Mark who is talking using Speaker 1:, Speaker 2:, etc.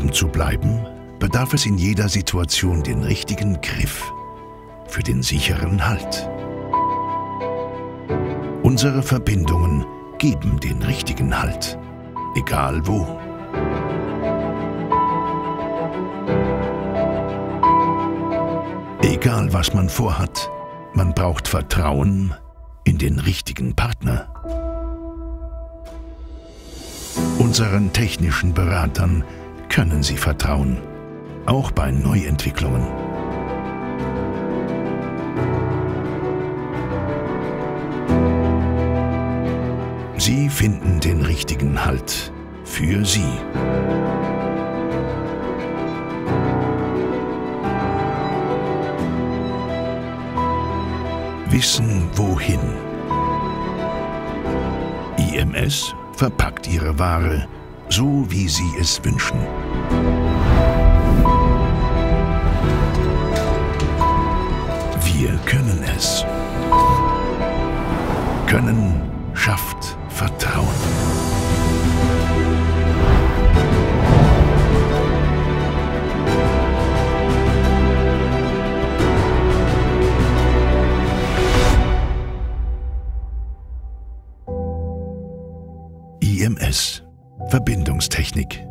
Speaker 1: Um zu bleiben, bedarf es in jeder Situation den richtigen Griff für den sicheren Halt. Unsere Verbindungen geben den richtigen Halt, egal wo. Egal was man vorhat, man braucht Vertrauen in den richtigen Partner. Unseren technischen Beratern können Sie vertrauen, auch bei Neuentwicklungen. Sie finden den richtigen Halt für Sie. Wissen wohin. IMS verpackt Ihre Ware so, wie Sie es wünschen. Wir können es. Können schafft Vertrauen. IMS Verbindungstechnik.